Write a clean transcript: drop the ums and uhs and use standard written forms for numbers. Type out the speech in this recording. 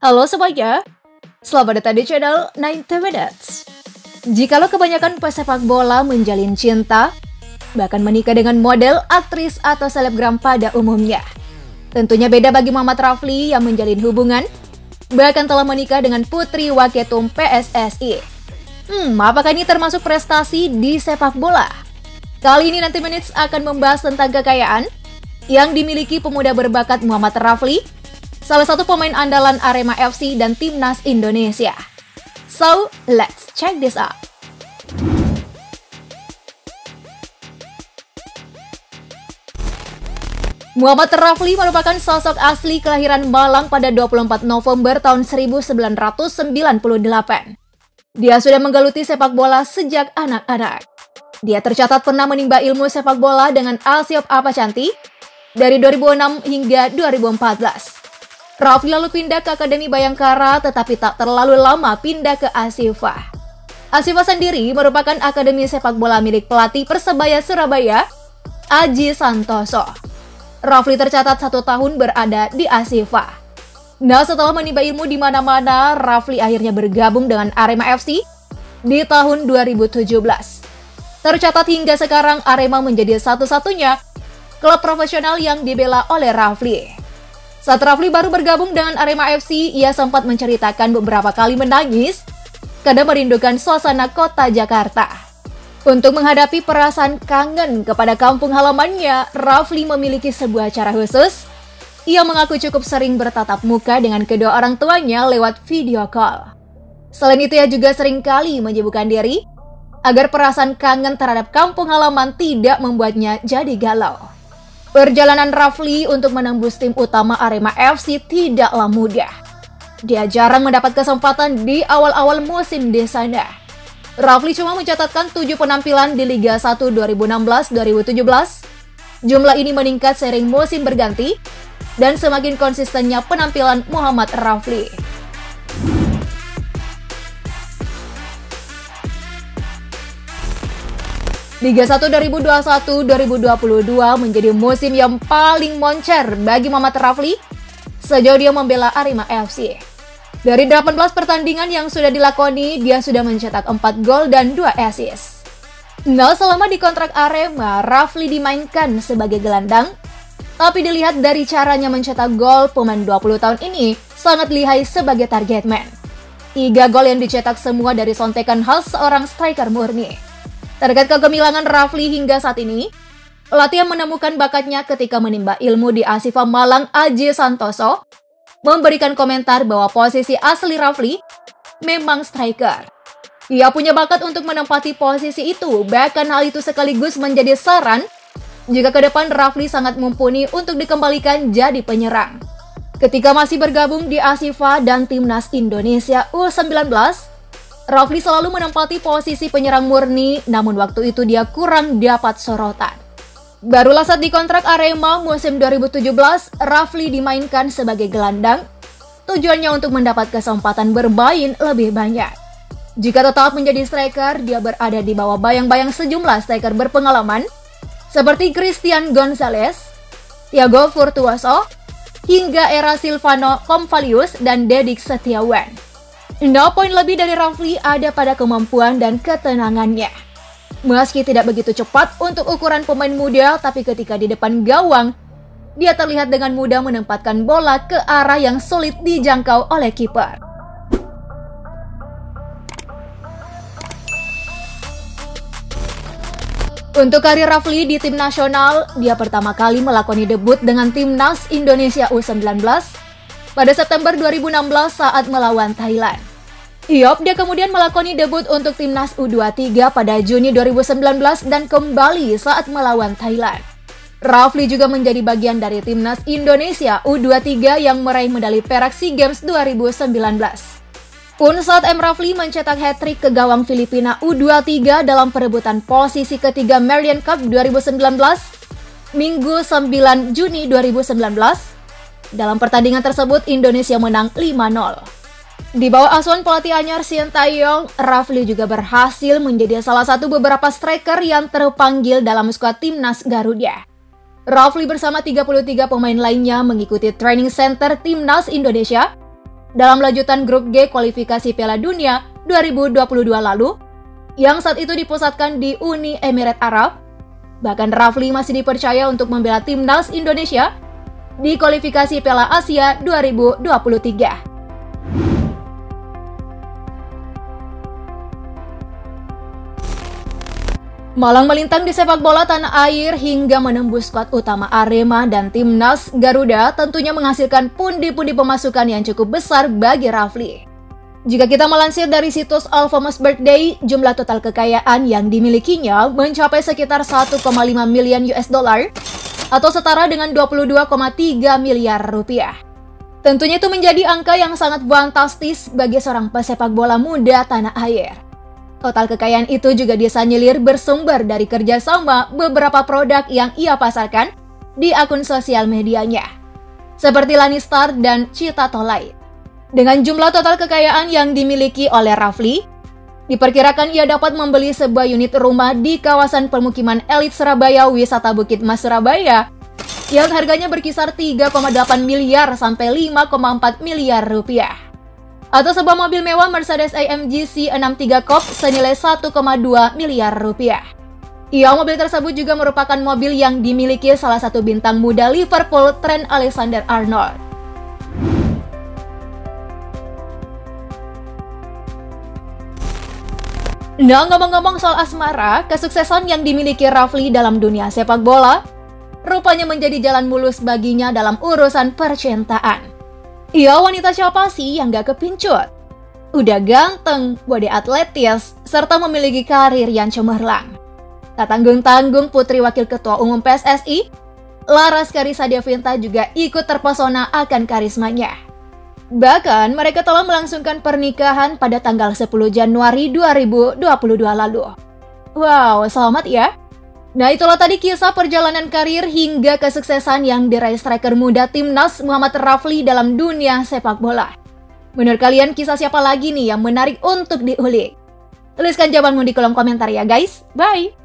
Halo semuanya, selamat datang di channel 90 Minutes. Jikalau kebanyakan pesepak bola menjalin cinta, bahkan menikah dengan model, aktris, atau selebgram pada umumnya, tentunya beda bagi Muhammad Rafli yang menjalin hubungan, bahkan telah menikah dengan Putri Waketum PSSI. Apakah ini termasuk prestasi di sepak bola? Kali ini 90 Minutes akan membahas tentang kekayaan yang dimiliki pemuda berbakat Muhammad Rafli, salah satu pemain andalan Arema FC dan Timnas Indonesia. So, let's check this out. Muhammad Rafli merupakan sosok asli kelahiran Malang pada 24 November tahun 1998. Dia sudah menggeluti sepak bola sejak anak-anak. Dia tercatat pernah menimba ilmu sepak bola dengan Alsiop Apacanti dari 2006 hingga 2014. Rafli lalu pindah ke Akademi Bayangkara tetapi tak terlalu lama pindah ke Ashifa. Ashifa sendiri merupakan akademi sepak bola milik pelatih Persebaya Surabaya, Aji Santoso. Rafli tercatat 1 tahun berada di Ashifa. Nah, setelah menimba ilmu di mana-mana, Rafli akhirnya bergabung dengan Arema FC di tahun 2017. Tercatat hingga sekarang Arema menjadi satu-satunya klub profesional yang dibela oleh Rafli. Saat Rafli baru bergabung dengan Arema FC, ia sempat menceritakan beberapa kali menangis karena merindukan suasana kota Jakarta. Untuk menghadapi perasaan kangen kepada kampung halamannya, Rafli memiliki sebuah cara khusus. Ia mengaku cukup sering bertatap muka dengan kedua orang tuanya lewat video call. Selain itu, ia juga sering kali menyibukkan diri agar perasaan kangen terhadap kampung halaman tidak membuatnya jadi galau. Perjalanan Rafli untuk menembus tim utama Arema FC tidaklah mudah. Dia jarang mendapat kesempatan di awal-awal musim di sana. Rafli cuma mencatatkan 7 penampilan di Liga 1 2016-2017. Jumlah ini meningkat seiring musim berganti dan semakin konsistennya penampilan Muhammad Rafli. Liga 1 2021-2022 menjadi musim yang paling moncer bagi Muhammad Rafli sejauh dia membela Arema FC. Dari 18 pertandingan yang sudah dilakoni, dia sudah mencetak 4 gol dan 2 assist. Nah, selama di kontrak Arema, Rafli dimainkan sebagai gelandang, tapi dilihat dari caranya mencetak gol, pemain 20 tahun ini sangat lihai sebagai target man. 3 gol yang dicetak semua dari sontekan khas seorang striker murni. Terkait kegemilangan Rafli hingga saat ini, pelatih yang menemukan bakatnya ketika menimba ilmu di Ashifa Malang, Aji Santoso, memberikan komentar bahwa posisi asli Rafli memang striker. Ia punya bakat untuk menempati posisi itu, bahkan hal itu sekaligus menjadi saran jika ke depan Rafli sangat mumpuni untuk dikembalikan jadi penyerang. Ketika masih bergabung di Ashifa dan Timnas Indonesia U19, Rafli selalu menempati posisi penyerang murni, namun waktu itu dia kurang dapat sorotan. Barulah saat di kontrak Arema musim 2017, Rafli dimainkan sebagai gelandang, tujuannya untuk mendapat kesempatan bermain lebih banyak. Jika tetap menjadi striker, dia berada di bawah bayang-bayang sejumlah striker berpengalaman, seperti Christian Gonzalez, Thiago Furtuoso, hingga era Silvano Komvalius dan Dedik Setiawan. Nah, poin lebih dari Rafli ada pada kemampuan dan ketenangannya. Meski tidak begitu cepat untuk ukuran pemain muda, tapi ketika di depan gawang, dia terlihat dengan mudah menempatkan bola ke arah yang sulit dijangkau oleh kiper. Untuk karir Rafli di tim nasional, dia pertama kali melakoni debut dengan Timnas Indonesia U19 pada September 2016 saat melawan Thailand. Dia kemudian melakoni debut untuk Timnas U23 pada Juni 2019 dan kembali saat melawan Thailand. Rafli juga menjadi bagian dari Timnas Indonesia U23 yang meraih medali perak SEA Games 2019. Pun saat Rafli mencetak hat-trick ke gawang Filipina U23 dalam perebutan posisi ketiga Marian Cup 2019, Minggu 9 Juni 2019. Dalam pertandingan tersebut, Indonesia menang 5-0. Di bawah asuhan pelatih anyar Sintayong, Rafli juga berhasil menjadi salah satu beberapa striker yang terpanggil dalam skuad Timnas Garuda. Rafli bersama 33 pemain lainnya mengikuti training center Timnas Indonesia dalam lanjutan grup G kualifikasi Piala Dunia 2022 lalu, yang saat itu dipusatkan di Uni Emirat Arab. Bahkan Rafli masih dipercaya untuk membela timnas Indonesia di kualifikasi Piala Asia 2023. Malang melintang di sepak bola tanah air hingga menembus skuad utama Arema dan timnas Garuda tentunya menghasilkan pundi-pundi pemasukan yang cukup besar bagi Rafli. Jika kita melansir dari situs Alfamous Birthday, jumlah total kekayaan yang dimilikinya mencapai sekitar 1,5 miliar US dollar atau setara dengan 22,3 miliar rupiah. Tentunya itu menjadi angka yang sangat fantastis bagi seorang pesepak bola muda tanah air. Total kekayaan itu juga disanyilir bersumber dari kerjasama beberapa produk yang ia pasarkan di akun sosial medianya, seperti Lanistar dan Cita Tolai. Dengan jumlah total kekayaan yang dimiliki oleh Rafli, diperkirakan ia dapat membeli sebuah unit rumah di kawasan permukiman elit Surabaya Wisata Bukit Mas Surabaya yang harganya berkisar 3,8 miliar sampai 5,4 miliar rupiah. Atau sebuah mobil mewah Mercedes AMG C63 Coupe senilai 1,2 miliar rupiah. Mobil tersebut juga merupakan mobil yang dimiliki salah satu bintang muda Liverpool, Trent Alexander-Arnold. Nah, ngomong-ngomong soal asmara, kesuksesan yang dimiliki Rafli dalam dunia sepak bola rupanya menjadi jalan mulus baginya dalam urusan percintaan. Wanita siapa sih yang gak kepincut? Udah ganteng, body atletis, serta memiliki karir yang cemerlang. Tak tanggung-tanggung Putri Wakil Ketua Umum PSSI, Laras Karissa Devinta juga ikut terpesona akan karismanya. Bahkan mereka telah melangsungkan pernikahan pada tanggal 10 Januari 2022 lalu. Wow, selamat ya! Nah, itulah tadi kisah perjalanan karir hingga kesuksesan yang diraih striker muda timnas Muhammad Rafli dalam dunia sepak bola. Menurut kalian kisah siapa lagi nih yang menarik untuk diulik? Tuliskan jawabanmu di kolom komentar ya guys. Bye!